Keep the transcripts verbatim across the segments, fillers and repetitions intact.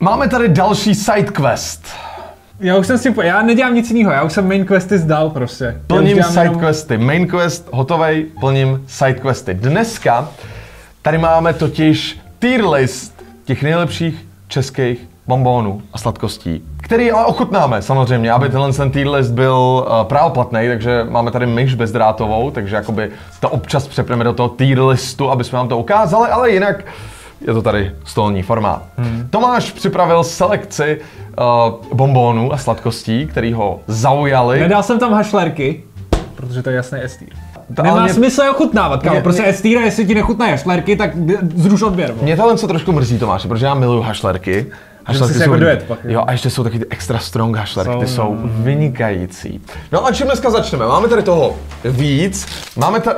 Máme tady další side quest. Já už jsem si, já nedělám nic jiného, já už jsem main questy zdal prostě. Plním side jenom... questy, main quest hotovej, plním side questy. Dneska tady máme totiž tier list těch nejlepších českých bonbonů a sladkostí, který ale ochutnáme samozřejmě, aby tenhle ten tier list byl uh, právoplatný, takže máme tady myš bezdrátovou, takže jakoby to občas přepneme do toho tier listu, aby jsme vám to ukázali, ale jinak je to tady stolní formát. Hmm. Tomáš připravil selekci uh, bonbonů a sladkostí, který ho zaujaly. Nedal jsem tam hašlerky, protože to je jasný S-tier. Nemá mě... smysl je ochutnávat, kámo, prostě mě... S-tier, jestli ti nechutnají hašlerky, tak zruš odběr. Mě tohle co trošku mrzí, Tomáši, protože já miluju hašlerky. Hašlerky jsou, jako dojet, pak, jo, a ještě jsou taky ty extra strong hašlerky, ty jsou vynikající. No a čím dneska začneme? Máme tady toho víc, máme tady...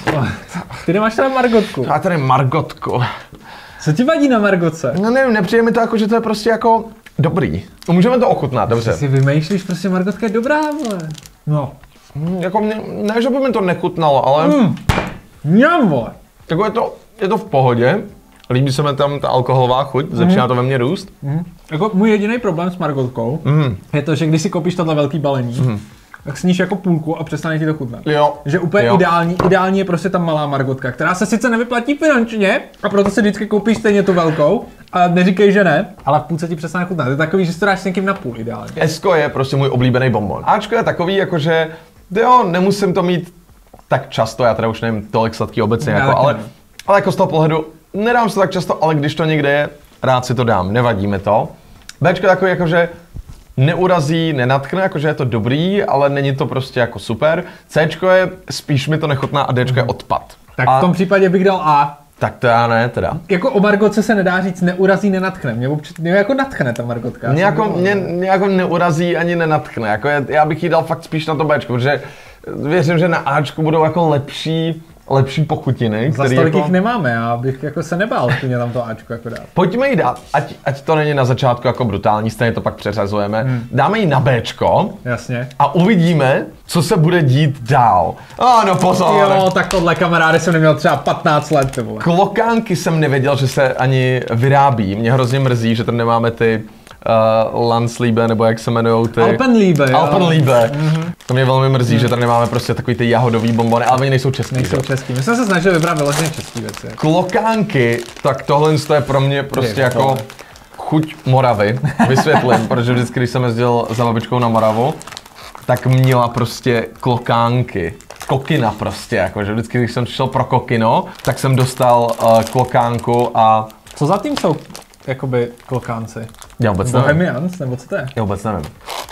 Ty nemáš tady margotku. Já tady margotku. Co ti vadí na margotce? No nevím, nepřijde mi to jako, že to je prostě jako dobrý. Můžeme to ochutnat, dobře. Ty si vymýšlíš, prostě margotka je dobrá, vole. No. Hmm, jako mě, ne, že by mi to nechutnalo, ale... Mm. Mňam, vole. Jako je to, je to v pohodě. Líbí se mi tam ta alkoholová chuť, začíná to ve mně růst. Mm. Jako můj jediný problém s margotkou mm. je to, že když si koupíš tohle velký balení, mm. tak sníš jako půlku a přestane ti to chutnat. Jo. Že úplně jo. ideální, ideální je prostě ta malá margotka, která se sice nevyplatí finančně, a proto si vždycky koupíš stejně tu velkou, a neříkej, že ne, ale v půlce ti přestane chutnat. Je takový, že si to dáš s někým na půl ideálně. Esko je prostě můj oblíbený bonbon. Ačko je takový, jakože jo, nemusím to mít tak často, já teda už nevím tolik sladký obecně, jako, ale, ale jako z toho pohledu nedám se to tak často, ale když to někde je, rád si to dám, nevadí mi to. Bčko je takový, jakože neurazí, nenatkne, jakože je to dobrý, ale není to prostě jako super. Cčko je, spíš mi to nechutná a Dčko je odpad. Tak a v tom případě bych dal A. Tak to já ne, teda. Jako o margotce se nedá říct neurazí, nenatkne. Mě, občas, mě jako natkne ta margotka. Mě jako, mě, mě jako neurazí ani nenatkne. Jako je, já bych jí dal fakt spíš na to Bčko, protože věřím, že na Ačku budou jako lepší, lepší pochutiny. Za stolik jako... jich nemáme, já bych jako se nebál klidně tam to Ačko jako dát. Pojďme jí dát, ať, ať to není na začátku jako brutální, stejně to pak přeřazujeme. Hmm. Dáme jí na Bčko. Jasně. A uvidíme, co se bude dít dál. Ano, pozor. Jo, tak tohle kamarády jsem neměl třeba patnáct let, ty vole. Klokánky jsem nevěděl, že se ani vyrábí. Mě hrozně mrzí, že tady nemáme ty uh, Landsliebe, nebo jak se jmenujou ty... Alpenliebe, jo. Alpenliebe. Mm-hmm. To mě velmi mrzí, mm. že tady nemáme prostě takový ty jahodový bonbony, ale oni nejsou český. Nejsou český. My jsme se snažili vybrat vyloženě český věci. Klokánky, tak tohle je pro mě prostě je, jako tohle. Chuť Moravy. Vysvětlím, protože vždycky, když jsem jezdil za babičkou na Moravu, tak měla prostě klokánky. Kokina prostě, jakože vždycky, když jsem šel pro kokino, tak jsem dostal uh, klokánku a... Co za tím jsou, jakoby, klokánci? Já vůbec nevím. Bohemians, nebo co to je? Já vůbec nevím.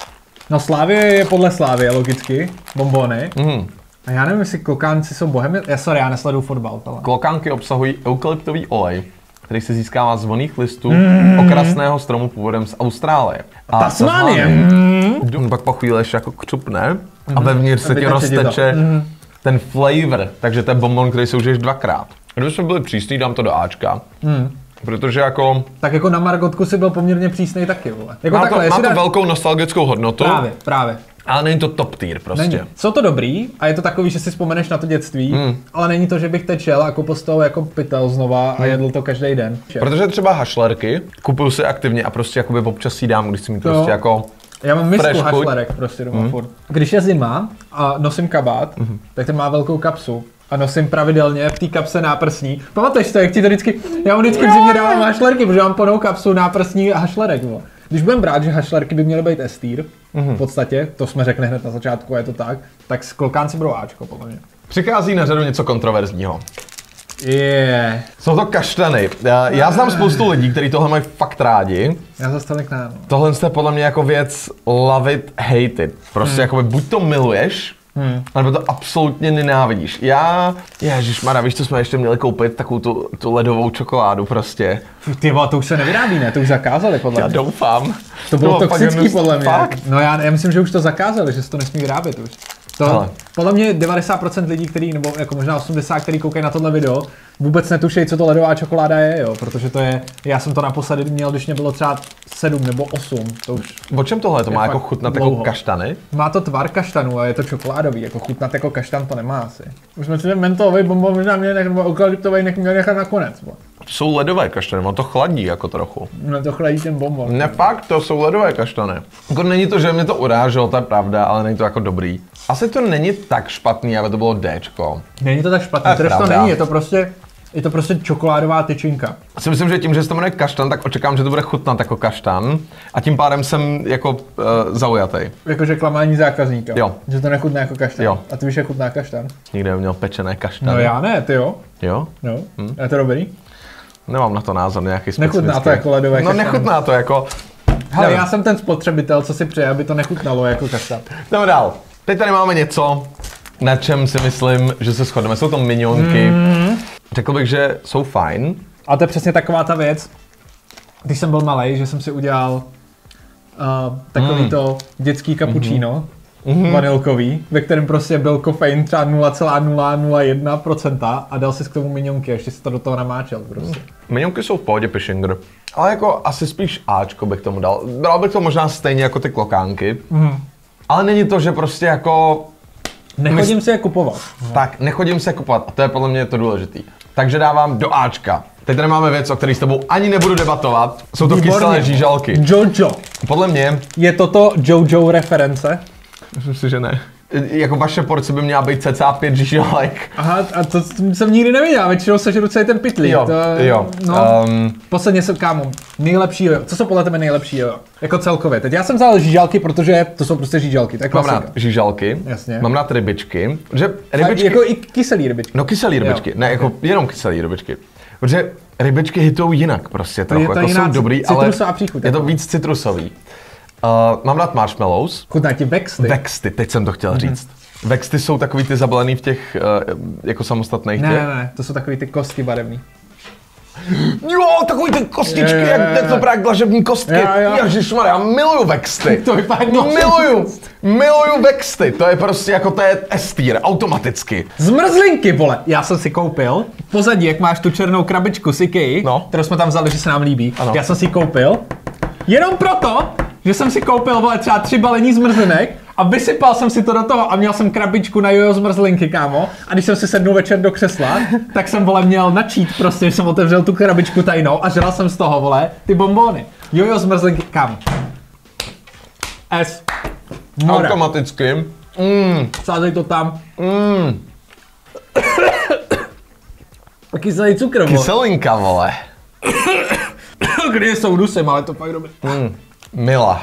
No Slávie je podle Slávie, logicky, bonbony. Mm. A já nevím, jestli klokánci jsou Bohemians, já sorry, já nesleduju fotbal. Tohle. Klokánky obsahují eukalyptový olej, který se získává z vonných listů mm. okrasného stromu původem z Austrálie. A Tasmánie. Mm. Pak po chvíli ještě jako křupne mm. a vevnitř se ti rozteče mm. ten flavor, takže to je bonbon, který se užiješ dvakrát. Kdyby jsme byli přísný, dám to do Ačka. Mm. Protože jako... Tak jako na margotku si byl poměrně přísnej taky, vole. Jako má takhle, to, má to dáš... velkou nostalgickou hodnotu. Právě, právě. Ale není to top tier prostě. Není. Jsou to dobrý a je to takový, že si vzpomeneš na to dětství, hmm. ale není to, že bych teď šel a koupil z toho jako pytel znova a jedl to každý den. Protože třeba hašlerky kupuju si aktivně a prostě jakoby občas si dám, když si mi to prostě jako... Já mám misku hašlerek prostě doma hmm. furt. Když je zima a nosím kabát, hmm. tak ten má velkou kapsu. A nosím pravidelně v té kapse náprsní. Pamatuješ to, jak ti to vždycky, já mu vždycky v zimě dávám hašlerky, protože mám plnou kapsu náprsní a hašlerek. No. Když budeme brát, že hašlerky by měly být S-tier, mm-hmm. v podstatě, to jsme řekli hned na začátku a je to tak, tak s klokánci budou Ačko, podle mě. Přichází na řadu něco kontroverzního. Yeah. Jsou to kaštany. Já, já znám spoustu lidí, kteří tohle mají fakt rádi. Já zase tolik ne. Tohle je podle mě jako věc love it, hate it. Prostě hmm. jakoby buď to miluješ, Hmm. nebo to absolutně nenávidíš. Já, ježišmarja, víš, co jsme ještě měli koupit? Takovou tu, tu ledovou čokoládu prostě. Ty vole, to už se nevyrábí, ne? To už zakázali, podle mě. Já doufám. To bylo to toxický, podle mě. Fakt? No já, já myslím, že už to zakázali, že se to nesmí vyrábět už. To, ale. Podle mě devadesát procent lidí, který, nebo jako možná osmdesát procent, který koukají na tohle video, vůbec netušejí, co to ledová čokoláda je, jo, protože to je, já jsem to naposledy měl, když mě bylo třeba sedm nebo osm, to už. O čem tohle? To má jako chutnat jako kaštany? Má to tvar kaštanu a je to čokoládový, jako chutnat jako kaštan to nemá asi. Už jsme si ten mentolový bonbon možná měli nechat, nebo eukalyptový měli nechat nakonec. Bo. To jsou ledové kaštany, ono to chladí jako trochu. No to chladí ten bonbon. Ne fakt, to jsou ledové kaštany. Jako není to, že mě to uráželo, to je pravda, ale není to jako dobrý. Asi to není tak špatný, aby to bylo Dčko. Není to tak špatný, to, to není, je to prostě... Je to prostě čokoládová tyčinka. Já si myslím, že tím, že se to jmenuje kaštan, tak očekám, že to bude chutnat jako kaštan a tím pádem jsem jako uh, zaujatý. Jakože klamání zákazníka. Jo. Že to nechutná jako kaštan. Jo. A ty víš, jak chutná kaštan? Nikdy neměl pečené kaštany. No já ne, ty jo. Jo? No. Hm. Je to dobrý? Nemám na to názor nějaký specifický. Nechutná to jako ledové No kaštan. nechutná to jako... Hele, já jsem ten spotřebitel, co si přeje, aby to nechutnalo jako kaštan. Jdeme dál. Teď tady máme něco, na čem si myslím, že se shodneme. Jsou to minionky. Mm. Řekl bych, že jsou fajn. A to je přesně taková ta věc, když jsem byl malej, že jsem si udělal uh, takový mm. to dětský cappuccino, mm-hmm. vanilkový, ve kterém prostě byl kofein třeba nula celá nula nula jedna procenta a dal si k tomu minionky, ještě si to do toho namáčel prostě. Minionky jsou v pohodě Pishinger, ale jako asi spíš Ačko bych tomu dal. Dal bych to možná stejně jako ty klokánky, mm. ale není to, že prostě jako... Nechodím Mys... si je kupovat. Tak, nechodím se kupovat a to je podle mě to důležitý. Takže dávám do Ačka. Teď tady máme věc, o které s tebou ani nebudu debatovat. Jsou to Výborně. Kyselé žížalky. Jojo. Podle mě... Je toto Jojo reference? Myslím si, že ne. Jako vaše porce by měla být cca pět žížalek. Aha, a to jsem nikdy neviděl, většinou sežeru celý ten pytlík. Jo, to, jo. No, um, posledně se, kámo, nejlepší jojo. Co jsou podle tebe nejlepší jojo? Jako celkově. Teď já jsem vzal žížalky, protože to jsou prostě žížalky, to je klasika. Mám rád žížalky, jasně. Mám rád rybičky. Že rybičky... A jako i kyselý rybičky. No kyselý rybičky, jo. Ne, jako jenom kyselý rybičky. Protože rybičky hitujou jinak prostě trochu, je to jako jsou dobrý, ale příchuť, je to víc citrusový. Uh, mám rád marshmallows. Chutná ti Vexty. Vexty, teď jsem to chtěl mm-hmm. říct. Vexty jsou takový ty zabalený v těch uh, jako samostatných ne, těch. Ne, ne, to jsou takový ty kostky barevný. Jo, takový ty kostičky, je, je, je. Jak to právě dlažební kostky. Ježišmarja, já miluju Vexty. To vypadá Miluju, miluju Vexty, to je prostě jako to je S-tier, automaticky. Zmrzlinky, vole, já jsem si koupil, pozadí, jak máš tu černou krabičku z IKEA, no. kterou jsme tam vzali, že se nám líbí, ano. Já jsem si koupil, jenom proto, že jsem si koupil, vole, třeba tři balení zmrzlinek, a vysypal jsem si to do toho a měl jsem krabičku na jojo zmrzlinky, kámo. A když jsem si sednul večer do křesla, tak jsem, vole, měl načít prostě, že jsem otevřel tu krabičku tajnou a žral jsem z toho, vole, ty bonbony. Jojo zmrzlinky, kámo. S. Mora. Automaticky. Mm. Sázej to tam. Mm. A kyselý cukr, vole. Kyselinka, vole. Kdy jsou dusem, ale to fakt dobrý. Mm. Mila.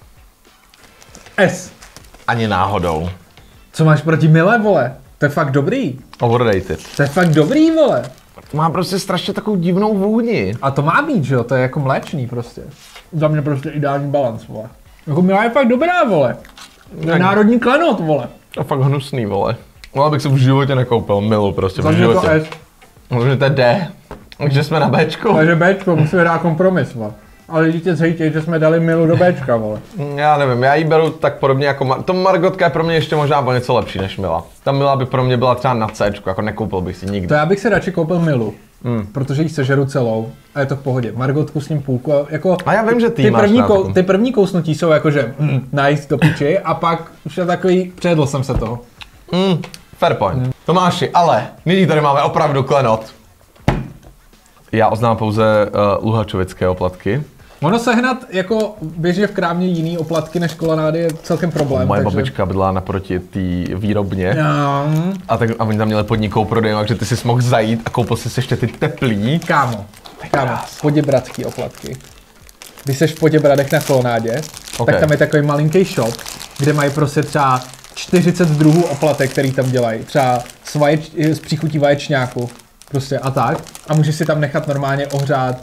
S. Ani náhodou. Co máš proti Mile, vole? To je fakt dobrý. Overrated. To je fakt dobrý, vole. Má prostě strašně takovou divnou vůni. A to má být, že jo? To je jako mléčný prostě. Za mě prostě ideální balans, vole. Jako Mila je fakt dobrá, vole. To je národní klenot, vole. To je fakt hnusný, vole. Ale bych se v životě nekoupil Milu prostě za v životě. To S. Takže to je D. Takže jsme na Bčku. Takže Bčko, musíme dát kompromis, vole. Ale lidi tě cítí, že jsme dali Milu do Bčka, vole. Já nevím, já ji beru tak podobně jako... Mar- to Margotka je pro mě ještě možná o něco lepší než Mila. Ta Mila by pro mě byla třeba na Cčku, jako nekoupil bych si nikdy. To já bych si radši koupil Milu, hmm. protože ji sežeru celou a je to v pohodě. Margotku s ním půlku a jako... A já vím, že ty, ty máš první, rád, kou, ty první kousnutí jsou jakože mm, nice do piči a pak už je takový, přejedl jsem se toho. Mm, fair point. Hmm. Tomáši, ale nyní tady máme opravdu klenot. Já oznám pouze uh, luhačovické oplatky. Ono sehnat jako běžně v krámě jiný oplatky než kolonády je celkem problém. Moje takže... babička bydlela naproti té výrobně no. a, tak, a oni tam měli podnikou prodej, takže ty jsi mohl zajít a koupil jsi ještě ty teplý. Kámo, kámo, poděbradský oplatky. Když jsi v Poděbradech na kolonádě, okay. tak tam je takový malinký shop, kde mají prostě třeba čtyřicet druhů oplatek, který tam dělají. Třeba s, vaječ, s příchutí vaječňáku. Prostě a tak. A můžeš si tam nechat normálně ohřát.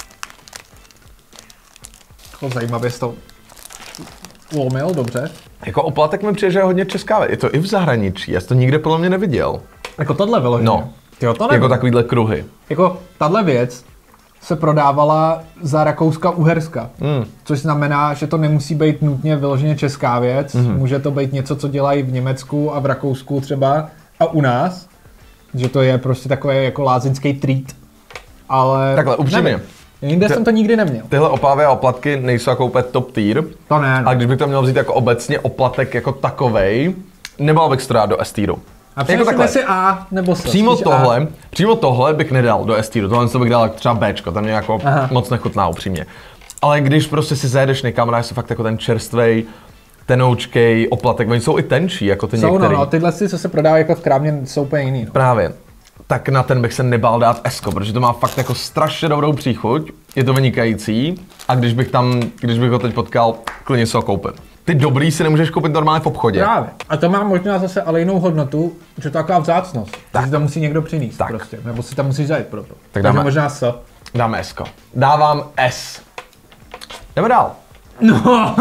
To zajímavě jsi to lomil, dobře. Jako oplatek mi přijde, že je hodně česká věc. Je to i v zahraničí, já jsi to nikde podle mě neviděl. Jako tohle vyloženě? No, Tyjo, to jako takovýhle kruhy. Jako tahle věc se prodávala za Rakouska-Uherska. Mm. Což znamená, že to nemusí být nutně vyloženě česká věc. Mm. Může to být něco, co dělají v Německu a v Rakousku třeba a u nás. Že to je prostě takový jako lázeňský treat. Ale takhle, upřímně. Jinde Ty, jsem to nikdy neměl. Tyhle opávy a oplatky nejsou jako úplně top tier. To ne. No. A když bych to měl vzít jako obecně oplatek jako takovej, nebal bych to dát do S-tieru. A přemýšlíme si A nebo S. Přímo Spíš tohle, A. přímo tohle bych nedal do S-tieru, tohle to bych dal třeba Bčko, tam mě jako Aha. moc nechutná upřímně. Ale když prostě si zajedeš někam, dáš si fakt jako ten čerstvej, tenoučkej oplatek, oni jsou i tenčí, jako ty jsou, některý. No, no, tyhle si, co se prodávají jako v krámě, jsou úplně jiný. No. Právě. Tak na ten bych se nebál dát S-ko, protože to má fakt jako strašně dobrou příchuť, je to vynikající a když bych tam, když bych ho teď potkal, klidně si ho koupím. Ty dobrý si nemůžeš koupit normálně v obchodě. Právě. A to má možná zase ale jinou hodnotu, že to je taková vzácnost. Tak. Že to musí někdo přinést tak. Prostě, nebo si tam musíš zajít pro to. Tak dáme, možná S. Dáme S-ko. Dávám S. Jdeme dál. No.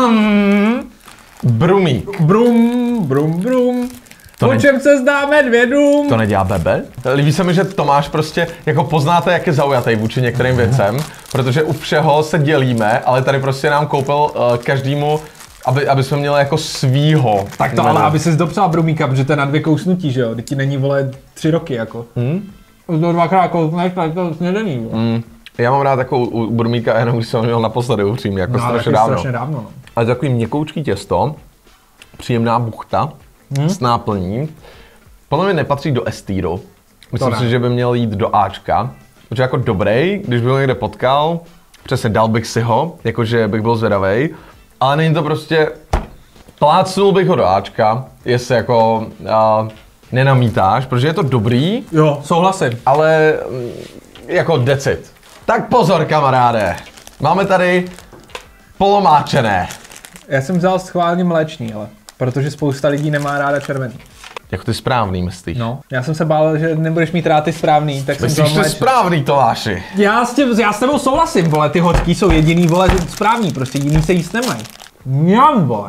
Brumík. Brum, brum, brum. To po čem se zdá medvědům? To nedělá Bebe? Líbí se mi, že Tomáš prostě, jako poznáte, jak je zaujatý vůči některým věcem, protože u všeho se dělíme, ale tady prostě nám koupil uh, každému, aby, aby jsme měli jako svýho. Tak to ale, aby ses dopřál Brumíka, protože to je na dvě kousnutí, že jo? Teď ti není, vole, tři roky, jako. Hmm? To dvakrát kousneš, tak to snědený, hmm. Já mám rád takovou u Brumíka, jenom když jsem ho měl naposledy upřímně, jako no, strašně dávno. strašně dávno. No. Ale takový měkoučký těsto, příjemná buchta, hmm? s náplní. Podle mě nepatří do S-tieru. Myslím si, že by měl jít do Ačka. Protože jako dobrý, když bych ho někde potkal, přesně dal bych si ho, jakože bych byl zvědavej. Ale není to prostě, plácnul bych ho do Ačka, jestli jako uh, nenamítáš, protože je to dobrý. Jo, souhlasím. Ale jako decit. Tak pozor, kamaráde. Máme tady polomáčené. Já jsem vzal schválně mléčný, ale protože spousta lidí nemá ráda červený. Jako ty správný, myslíš? No, já jsem se bál, že nebudeš mít rád ty správný, tak myslíš jsem vzal ty správný, Tomáši? Já s, tě, já s tebou souhlasím, vole, ty hořký jsou jediný, vole, správný, prostě jiný se jíst nemají. Mňam, vole.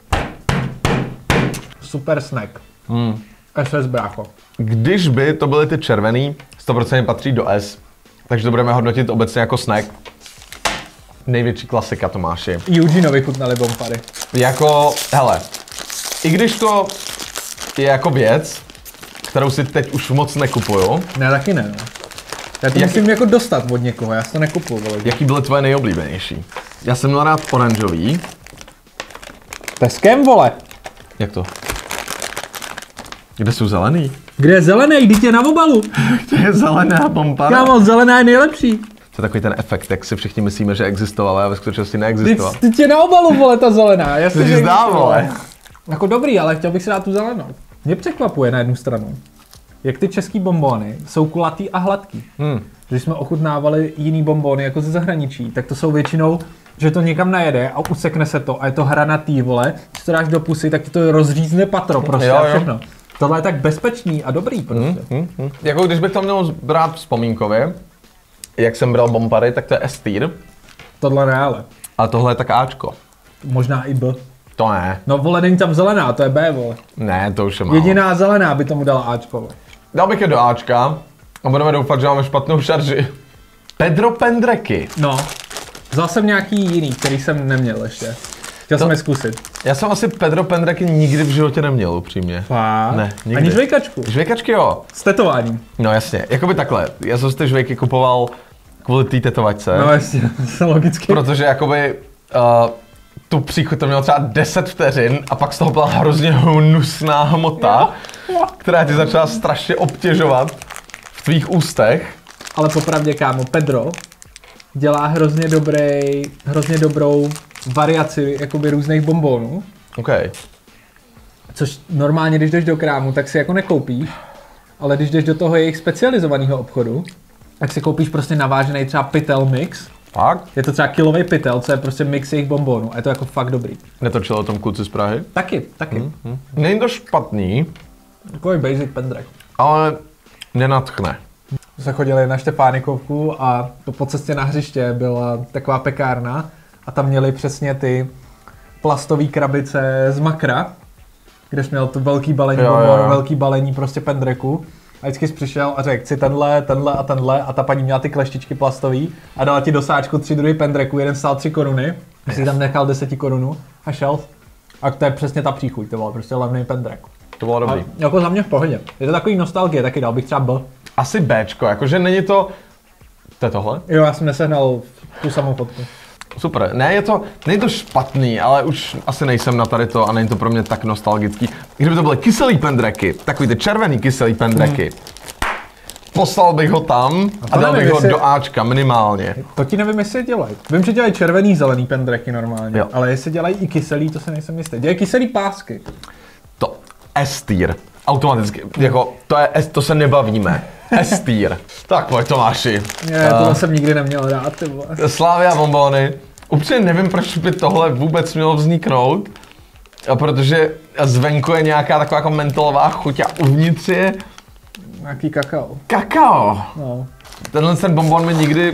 Super snack. Hmm. S S, brácho. Když by to byly ty červený, sto procent patří do S, takže to budeme hodnotit obecně jako snack. Největší klasika, Tomáši. Eugenovi chutnaly bombary. Jako, hele, i když to je jako věc, kterou si teď už moc nekupuju. Ne, taky ne, no. Já to Jak... musím jako dostat od někoho, já si to nekupuju, vole. Jaký byly tvoje nejoblíbenější? Já jsem měl rád oranžový. Peskem, vole. Jak to? Kde jsou zelený? Kde je zelený? Vždyť je na obalu. Kde je zelená bombara? Kámo, zelená je nejlepší. To je takový ten efekt, jak si všichni myslíme, že existoval, ale ve skutečnosti neexistoval. Vždyť je na obalu, vole, ta zelená. Já si zdá, vole. Jako dobrý, ale chtěl bych si dát tu zelenou. Mě překvapuje na jednu stranu, jak ty český bonbony jsou kulatý a hladký. Hmm. Když jsme ochutnávali jiný bonbony jako ze zahraničí, tak to jsou většinou, že to někam najede a usekne se to a je to hranatý, vole. Když to dáš do pusy, tak ti to rozřízne patro prostě jo, a všechno. Jo. Tohle je tak bezpečný a dobrý prostě. Hmm, hmm, hmm. Jako když bych to měl brát vzpomínkově, jak jsem bral bombary, tak to je S-tier. Tohle ne, ale. Ale tohle je tak Ačko. Možná i B. To ne. No vole, není tam zelená, to je B, vole. Ne, to už je málo. Jediná zelená by tomu dala Ačko, vole. Dal bych je do Ačka a budeme doufat, že máme špatnou šarži. Pedro Pendreky. No. Vzal jsem nějaký jiný, který jsem neměl ještě. Chtěl to... jsem je zkusit. Já jsem asi Pedro Pendreky nikdy v životě neměl, upřímně. Fakt? Ne, nikdy. Ani žvejkačku? Žvejkačky jo. S tetováním? No jasně, jakoby takhle. Já jsem si ty žvejky kupoval kvůli té tetovačce. No jasně, logicky. Protože jakoby uh, tu příchuť to mělo třeba deset vteřin a pak z toho byla hrozně hnusná hmota, jo, jo. která ti začala strašně obtěžovat v tvých ústech. Ale popravdě, kámo, Pedro dělá hrozně dobrý, hrozně dobrou variaci jakoby různých bonbonů. OK. Což normálně, když jdeš do krámu, tak si jako nekoupíš, ale když jdeš do toho jejich specializovaného obchodu, tak si koupíš prostě navážený třeba pytel mix. Fakt? Je to třeba kilový pytel, co je prostě mix jejich bonbonů a je to jako fakt dobrý. Netočil o tom kluci z Prahy? Taky, taky. Hmm, hmm. Není to špatný. Takový basic pendrek. Ale nenadchne. Se chodili na Štefánikovku a to po cestě na hřiště byla taková pekárna a tam měli přesně ty plastové krabice z Makra, kde jsi měl to velký balení bonbonu, velký balení prostě pendreku. A vždycky jsi přišel a řekl si tenhle, tenhle a tenhle a ta paní měla ty kleštičky plastový a dala ti do sáčku tři druhy pendreku, jeden stál tři koruny, yes. Jsi tam nechal deset korun a šel. A to je přesně ta příchuť, to byl prostě levný pendrek. To bylo dobrý. A jako za mě v pohodě. Je to takový nostalgie, taky dal bych třeba B. Asi Bčko, jakože není to To je tohle? Jo, já jsem nesehnal tu samou fotku. Super. Ne, je to, není to špatný, ale už asi nejsem na tady to a není to pro mě tak nostalgický. Kdyby to byly kyselý pendreky, takový ty červený kyselý pendreky, hmm. poslal bych ho tam a, a dal bych ho jestli... do Ačka minimálně. To ti nevím, jestli dělají. Vím, že dělají červený, zelený pendreky normálně, jo. Ale jestli dělají i kyselý, to se nejsem jistý. Dělají kyselý pásky. To S-tier. Automaticky. Jako, to, je, to se nebavíme. S-tier. Tak pojď Tomáši. Ne, tohle uh, jsem nikdy neměl rád, ty vole. Slavia bonbony. Upřímně nevím, proč by tohle vůbec mělo vzniknout. Protože zvenku je nějaká taková jako mentolová chuť a uvnitř je... Nějaký kakao. Kakao. No. Tenhle ten bonbon mi nikdy,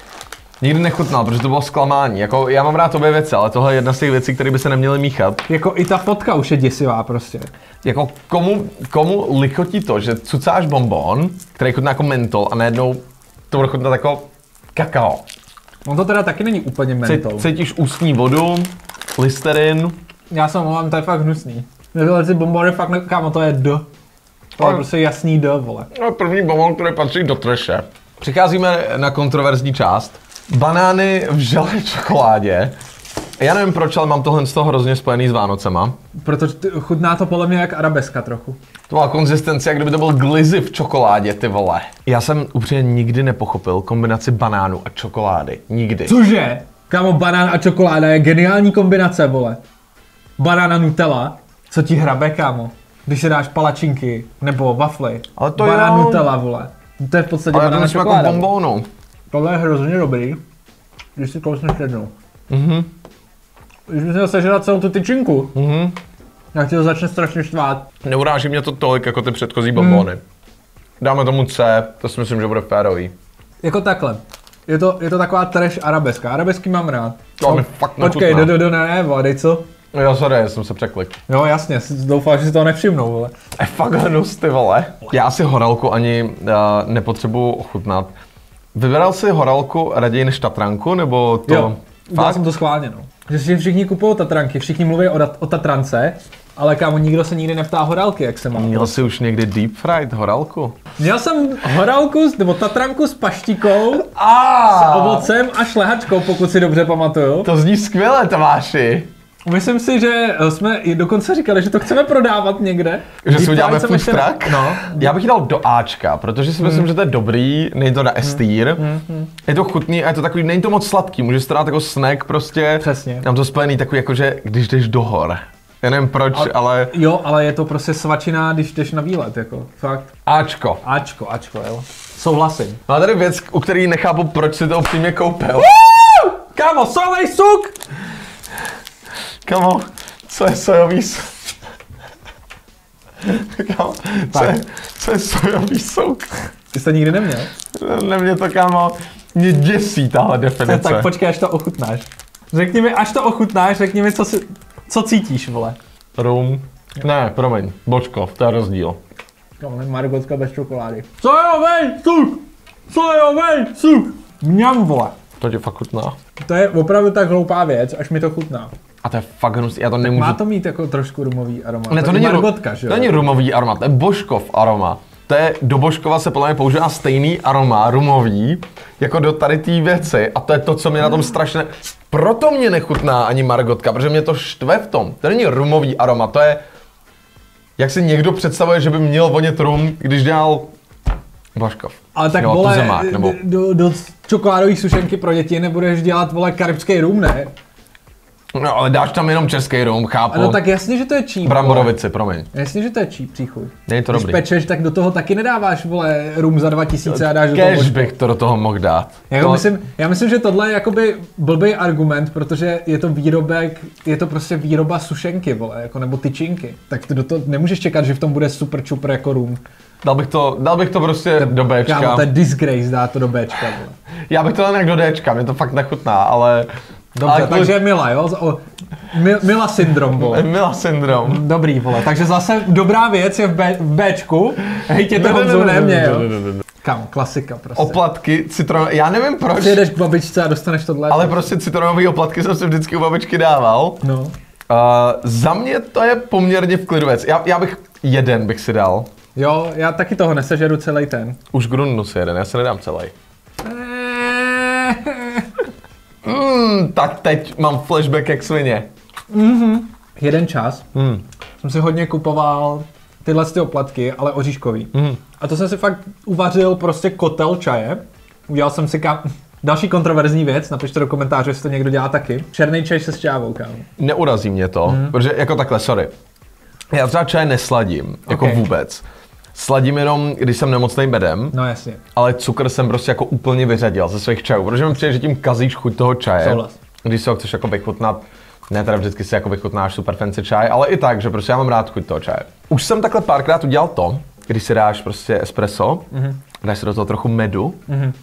nikdy nechutnal, protože to bylo zklamání. Jako, já mám rád obě věci, ale tohle je jedna z těch věcí, které by se neměly míchat. Jako i ta fotka už je děsivá prostě. Jako komu, komu lichotí to, že cucáš bonbon, který chutná jako mentol a najednou to bude chutnat jako kakao. On to teda taky není úplně mentol. Cítíš ústní vodu, listerin. Já se omlouvám, to je fakt hnusný. Tyhle ty bonbony fakt, ne, kámo, to je D. To je prostě jasný D, vole. No, první bonbon, který patří do treše. Přicházíme na kontroverzní část. Banány v želé čokoládě. Já nevím proč, ale mám tohle z toho hrozně spojený s Vánocema. Protože chutná to podle mě jak arabeska trochu. To má konzistenci, jak kdyby to byl glizzy v čokoládě, ty vole. Já jsem upřímně nikdy nepochopil kombinaci banánu a čokolády. Nikdy. Cože? Kámo, banán a čokoláda je geniální kombinace, vole. Banán a Nutella, co ti hrabe, kámo? Když si dáš palačinky nebo wafly. Ale to banán jo. Nutella, vole. To je v podstatě ale banán a čokoláda. Jako bonbonu. Tohle je hrozně dobrý, když si kousneš jednou. Mhm. Když bys měl sežrat celou tu tyčinku, mhm. jak ti to začne strašně štvát. Neuráží mě to tolik jako ty předchozí bonbony. Mm. Dáme tomu C, to si myslím, že bude férový. Jako takhle. Je to, je to taková trash arabeska. Arabesky mám rád. To no, mi fakt nechutná. Počkej, do, do, do, ne, ne, vole, dej co? Jo, sorry, jsem se překlik. Jo, jasně, doufám, že si toho nevšimnou, vole. Je fakt hnus, ty vole. Já si horálku ani uh, nepotřebuji ochutnat. Vybral jsi horálku raději než tatranku, nebo to... Jo, udělal jsem to schválně, no. Že si všichni kupují tatranky, všichni mluví o, o tatrance, ale kámo, nikdo se nikdy neptá horálky, jak se má. Měl jsi už někdy deep fried horálku? Měl jsem horálku, nebo tatranku s paštikou, ah! s ovocem a šlehačkou, pokud si dobře pamatuju. To zní skvěle, Tomáši. Myslím si, že jsme i dokonce říkali, že to chceme prodávat někde. Že si uděláme food truck? No. Já bych dal do Ačka, protože si myslím, hmm. že to je dobrý, není to na S-tier. Hmm. Hmm. Je to chutný a je to takový, není to moc sladký, můžeš to dát jako snack prostě. Přesně. Mám to spojený takový jako, že když jdeš do hor. Já nevím proč, ale... ale... Jo, ale je to prostě svačina, když jdeš na výlet, jako, fakt. Ačko. Ačko, Ačko, jo. Souhlasím. No a tady věc, u který nechápu, proč si to upřímně koupil. Woo! Kámo, sojový suk! Kámo, co je sojový suk? Kámo, co je, co je sojový suk? Ty jsi to nikdy neměl? Ne, mě to, kámo, mě děsí tahle definice. Tak počkej, až to ochutnáš. Řekni mi, až to ochutnáš, řekni mi, co, si, co cítíš, vole. Rum. Ne, promiň, Bočkov, to je rozdíl. Kámo, margotka bez čokolády. Sojový suk! Sojový suk! Mňam, vole. To ti fakt chutná. To je opravdu tak hloupá věc, až mi to chutná. A to je fakt hnusný, já to nemůžu... Má to mít jako trošku rumový aroma. Ne, to, to není margotka, že jo? To není rumový aroma, to je Božkov aroma. To je, do Božkova se podle mě používá stejný aroma, rumový, jako do tady té věci. A to je to, co mě na tom strašně... Proto mě nechutná ani margotka, protože mě to štve v tom. To není rumový aroma, to je... Jak si někdo představuje, že by měl vonět rum, když dělal... Božkov. Ale tak jo, vole, zemák, nebo... do, do čokoládové sušenky pro děti nebudeš dělat, vole, karibský rum, ne? No, ale dáš tam jenom český rum, chápu. No tak jasně, že to je cheap. Bramborovici, promiň. Jasně, že to je cheap příchuť. Je to Když dobrý. pečeš, tak do toho taky nedáváš, vole, rum za dva tisíce a dáš do toho Cash bych to do toho mohl dát. Já, to... myslím, já myslím, že tohle je jakoby blbý argument, protože je to výrobek, je to prostě výroba sušenky, vole, jako nebo tyčinky. Tak do toho nemůžeš čekat, že v tom bude super čupr jako rum. Dal bych to, dal bych to prostě to, do Bčka. Kámo, to je disgrace dát to do Bčka, vole. Já bych to dal nějak do Dčka, mě to fakt nechutná, ale... Dobře, ale takže kvůli... Mila, jo? O, Mil, Mila syndrom, vole. Mila syndrom. Dobrý, vole. Takže zase dobrá věc je v, B, v Bčku. Hejtěte Honzu, ne mě, jo. Kam, klasika prostě. Oplatky, citronové, já nevím proč. Přijedeš k babičce a dostaneš tohle. Ale prostě citronové oplatky jsem si vždycky u babičky dával. No. Uh, za mě to je poměrně v klidu věc. Já, já bych jeden bych si dal. Jo, já taky toho nesežeru celý ten. Už grunnu si jeden, já si nedám celý. Eee, Mm, tak teď mám flashback jak svině. Mhm. Jeden čas Mm. jsem si hodně kupoval tyhle ty oplatky, ale oříškový. Mm. A to jsem si fakt uvařil prostě kotel čaje. Udělal jsem si kam... Další kontroverzní věc, napište do komentářů, jestli to někdo dělá taky. Černý čaj se šťávou, kámo. Neurazí mě to, mm. protože jako takhle, sorry. Já třeba čaj nesladím, jako Okay. vůbec. Sladím jenom, když jsem nemocnej bedem, No jasně. ale cukr jsem prostě jako úplně vyřadil ze svých čajů, protože mi přijde, že tím kazíš chuť toho čaje. Souhlas. Když si ho chceš jako vychutnat, ne teda vždycky si jako vychutnáš super fancy čaj, ale i tak, že prostě já mám rád chuť toho čaje. Už jsem takhle párkrát udělal to, když si dáš prostě espresso, mm-hmm. dáš si do toho trochu medu, mm-hmm.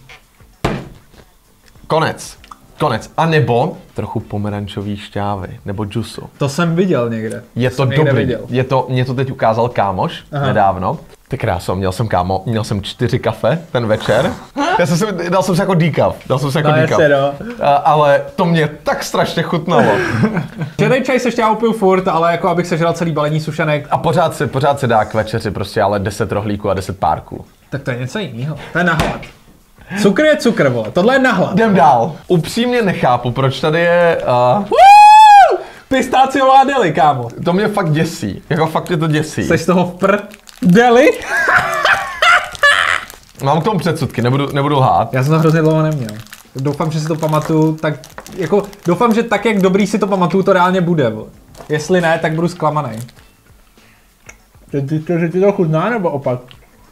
konec. Konec. A nebo trochu pomerančový šťávy, nebo džusu. To jsem viděl někde. Je to, jsem někde dobrý. Viděl. Je to, mě to teď ukázal kámoš. Aha. Nedávno. Ty kráso, měl jsem kámo, měl jsem čtyři kafe ten večer. Já jsem si, dal jsem si jako decaf, dal jsem si jako No, decaf. jasně, no. A, ale to mě tak strašně chutnalo. Černý čaj se šťávou piju furt, ale jako abych sežral celý balení sušenek. A pořád se, pořád se dá k večeři prostě, ale deset rohlíků a deset párků. Tak to je něco jiného. To je na hlad. Cukr je cukr, vole. Tohle je na hlad. Jdem dál. Upřímně nechápu, proč tady je... Uh, Pistáciová deli, kámo. to mě fakt děsí. Jako fakt mě to děsí. Jsi z toho v pr... Deli? Mám k tomu předsudky, nebudu, nebudu lhát. Já jsem to hrozně dlouho neměl. Doufám, že si to pamatuju, tak jako doufám, že tak, jak dobrý si to pamatuju, to reálně bude, vole. Jestli ne, tak budu zklamaný. Že ti to, že ti to chutná, nebo opak?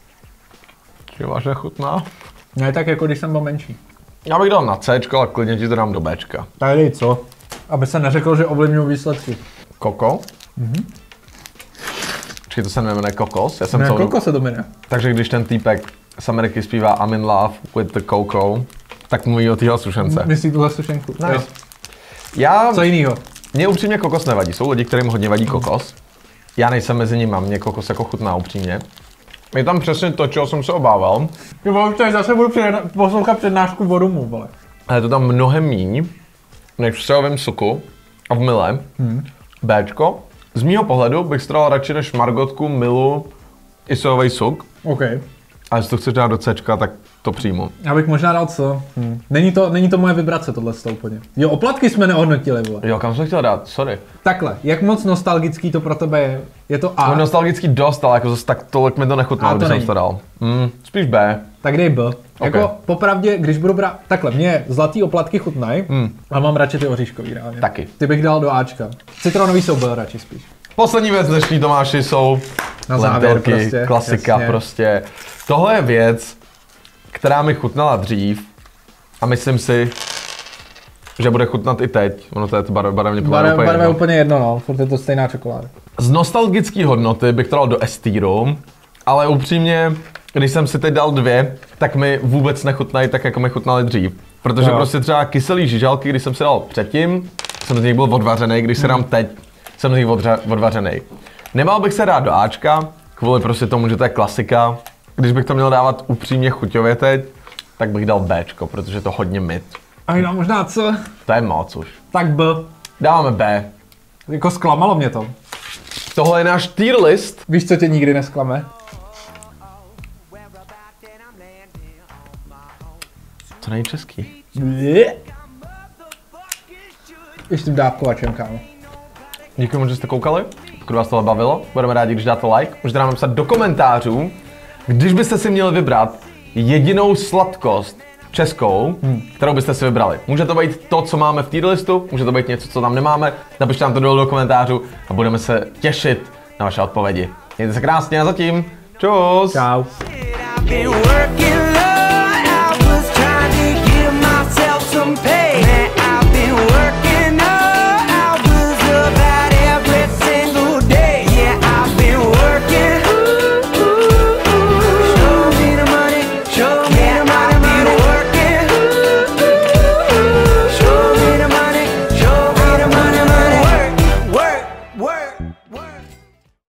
Že máš nechutná? Ne, tak jako když jsem byl menší. Já bych dal na C, ale klidně ti to dám do Bčka. Tady co? Aby se neřekl, že ovlivňují výsledky. Koko? Mhm. Počkej, to se nemenuje kokos? Já jsem Ne, celou... koko se to jmenuje. Takže když ten týpek z Ameriky zpívá I'm in love with the coco, tak mluví o téhle sušence. Myslí tuhle sušenku. Nice. Jo. Já... Co jinýho? Mně upřímně kokos nevadí. Jsou lidi, kterým hodně vadí kokos. Já nejsem mezi nimi, mě kokos jako chutná upřímně. Je tam přesně to, čeho jsem se obával. Jo, už tady zase budu předna- poslouchat přednášku o rumu, vole. Ale je to tam mnohem míň, než v sojovém soku a v mile. Hmm. Bčko. Z mýho pohledu bych stral radši než margotku, milu i sojový sok. OK. Ale jestli to chceš dát do Cčka, tak to přijmu. Já bych možná dal co? Hmm. Není, to, není to moje vibrace tohle to úplně. Jo, oplatky jsme neohodnotili, vole. Jo, kam jsem chtěl dát? Sorry. Takhle, jak moc nostalgický to pro tebe je? Je to A? No, nostalgický dost, ale jako zase tak tolik mi to nechutnalo, A to když není. jsem to dal. Mm, spíš B. Tak dej B. Jako Ok. popravdě, když budu brát... Takhle, mě zlatý oplatky chutnají, Hmm. a mám radši ty oříškový reálně. Taky. Ty bych dal do Ačka. Citronový jsou B radši spíš. Poslední věc dnešní, Tomáši, jsou Na závěr lentilky, prostě, klasika jasně. prostě. Tohle je věc, která mi chutnala dřív a myslím si, že bude chutnat i teď. Ono to je to barv, barevně Barva úplně barva je jedno. úplně jedno, no. Furt je to stejná čokoláda. Z nostalgické hodnoty bych to dal do S-týru, ale upřímně, když jsem si teď dal dvě, tak mi vůbec nechutnají tak, jako mi chutnaly dřív. Protože Jo. prostě třeba kyselý žižalky, když jsem si dal předtím, jsem z nich byl odvařený, když se dám teď, jsem z nich odře- odvařený. Nemal bych se dát do Ačka, kvůli prostě tomu, že to je klasika. Když bych to měl dávat upřímně chuťově teď, tak bych dal Bčko, protože je to hodně mid. A no, možná co? To je moc už. Tak B. Dáváme B. Jako zklamalo mě to. Tohle je náš tier list. Víš, co tě nikdy nesklame? To není český. Ještě tím dávkovačem, kámo. Díky moc, že jste koukali. Pokud vás tohle bavilo, budeme rádi, když dáte like. Můžete nám napsat do komentářů, když byste si měli vybrat jedinou sladkost českou, hmm. kterou byste si vybrali. Může to být to, co máme v tier listu, může to být něco, co tam nemáme. Napište nám to dolů do komentářů a budeme se těšit na vaše odpovědi. Mějte se krásně a zatím. Čus! Čau. I've been working